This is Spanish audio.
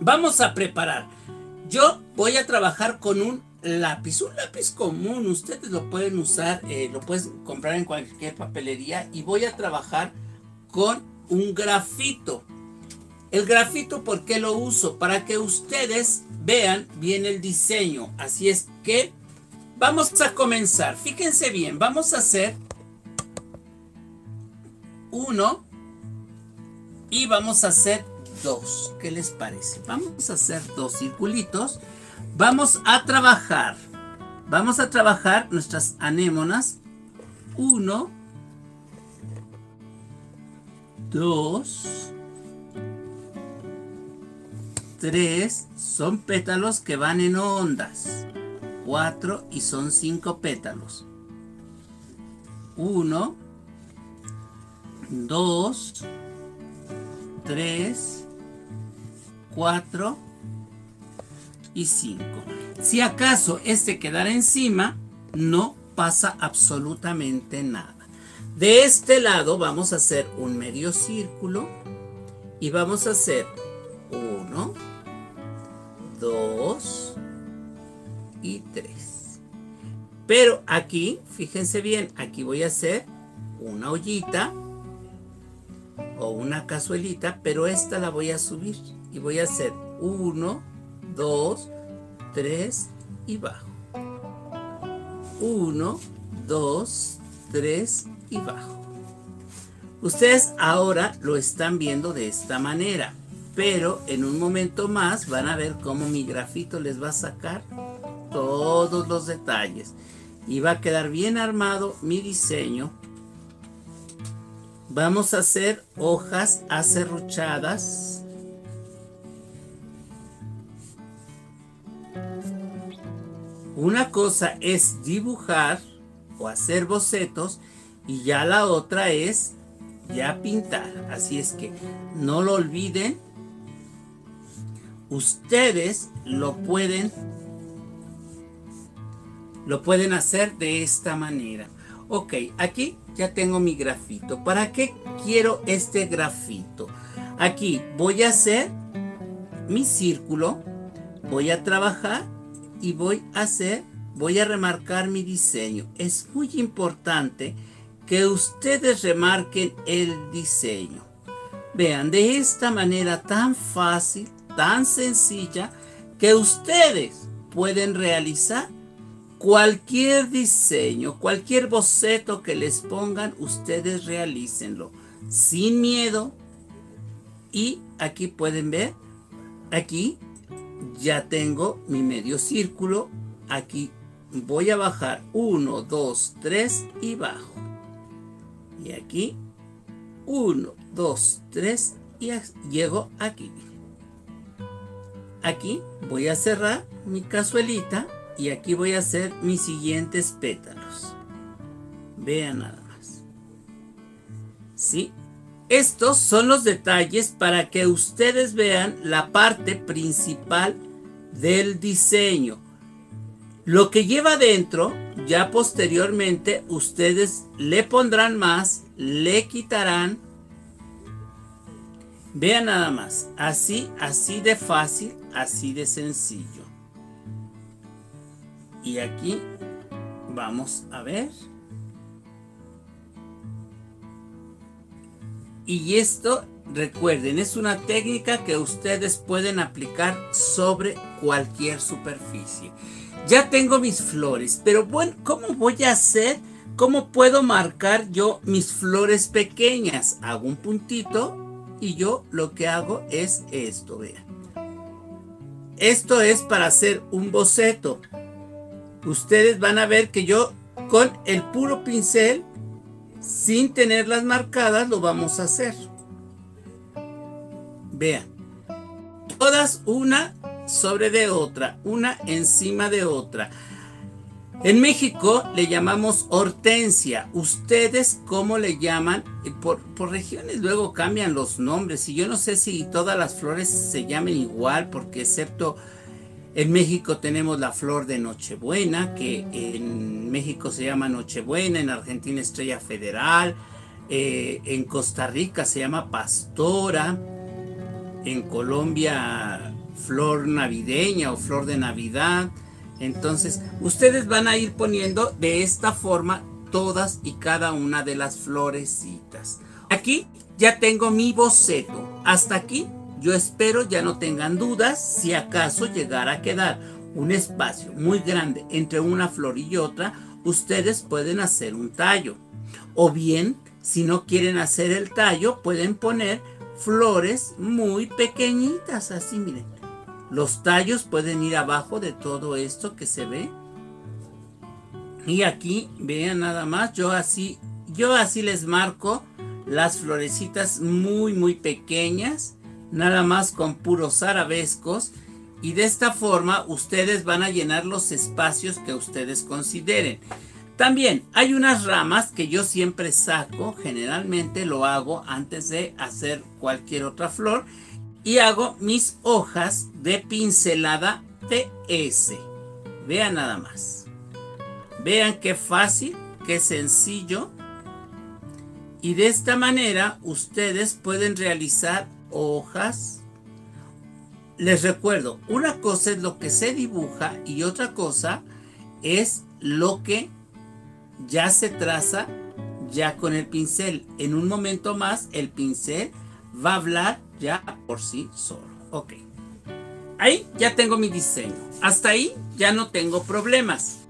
vamos a preparar. Yo voy a trabajar con un lápiz común. Ustedes lo pueden usar, lo puedes comprar en cualquier papelería. Y voy a trabajar con un grafito. El grafito, ¿por qué lo uso? Para que ustedes vean bien el diseño. Así es que vamos a comenzar. Fíjense bien, vamos a hacer uno y vamos a hacer dos. ¿Qué les parece? Vamos a hacer dos circulitos. Vamos a trabajar nuestras anémonas. 1, 2, 3, son pétalos que van en ondas. 4 y son 5 pétalos. 1, 2, 3, 4 y 5. Si acaso este quedara encima, no pasa absolutamente nada. De este lado vamos a hacer un medio círculo y vamos a hacer 1, 2 y 3. Pero aquí, fíjense bien, aquí voy a hacer una ollita o una cazuelita, pero esta la voy a subir y voy a hacer 1, 2, 3 y bajo. 1, 2, 3 y bajo. Ustedes ahora lo están viendo de esta manera, pero en un momento más van a ver cómo mi grafito les va a sacar todos los detalles y va a quedar bien armado mi diseño. Vamos a hacer hojas aserruchadas. Una cosa es dibujar o hacer bocetos y ya la otra es ya pintar. Así es que no lo olviden. Ustedes lo pueden hacer de esta manera. Ok, aquí ya tengo mi grafito. ¿Para qué quiero este grafito? Aquí voy a hacer mi círculo, voy a trabajar y voy a remarcar mi diseño. Es muy importante que ustedes remarquen el diseño. Vean, de esta manera tan fácil, tan sencilla, que ustedes pueden realizar cualquier diseño, cualquier boceto que les pongan, ustedes realícenlo sin miedo. Y aquí pueden ver, aquí ya tengo mi medio círculo. Aquí voy a bajar 1, 2, 3 y bajo. Y aquí 1, 2, 3 y llego aquí. Aquí voy a cerrar mi cazuelita y aquí voy a hacer mis siguientes pétalos. Vean nada más. ¿Sí? Estos son los detalles para que ustedes vean la parte principal del diseño. Lo que lleva dentro, ya posteriormente ustedes le pondrán más, le quitarán. Vean nada más, así de fácil, así de sencillo. Y aquí vamos a ver. Y esto, recuerden, es una técnica que ustedes pueden aplicar sobre cualquier superficie. Ya tengo mis flores, pero bueno, ¿cómo voy a hacer? ¿Cómo puedo marcar yo mis flores pequeñas? Hago un puntito y yo lo que hago es esto, vean. Esto es para hacer un boceto. Ustedes van a ver que yo con el puro pincel, sin tenerlas marcadas, lo vamos a hacer. Vean, todas una sobre de otra, una encima de otra. En México le llamamos hortensia. ¿Ustedes cómo le llaman? Por regiones luego cambian los nombres y yo no sé si todas las flores se llamen igual, porque excepto en México tenemos la flor de Nochebuena, que en México se llama Nochebuena, en Argentina Estrella Federal, en Costa Rica se llama Pastora, en Colombia flor navideña o flor de Navidad. Entonces, ustedes van a ir poniendo de esta forma todas y cada una de las florecitas. Aquí ya tengo mi boceto. Hasta aquí yo espero ya no tengan dudas. Si acaso llegara a quedar un espacio muy grande entre una flor y otra, ustedes pueden hacer un tallo. O bien, si no quieren hacer el tallo, pueden poner flores muy pequeñitas, así miren. Los tallos pueden ir abajo de todo esto que se ve. Y aquí, vean nada más, yo así les marco las florecitas muy pequeñas, nada más con puros arabescos. Y de esta forma ustedes van a llenar los espacios que ustedes consideren. También hay unas ramas que yo siempre saco, generalmente lo hago antes de hacer cualquier otra flor. Y hago mis hojas de pincelada TS. Vean nada más. Vean qué fácil, qué sencillo. Y de esta manera ustedes pueden realizar hojas. Les recuerdo, una cosa es lo que se dibuja y otra cosa es lo que ya se traza ya con el pincel. En un momento más el pincel va a hablar ya por sí solo. Ok. Ahí ya tengo mi diseño. Hasta ahí ya no tengo problemas.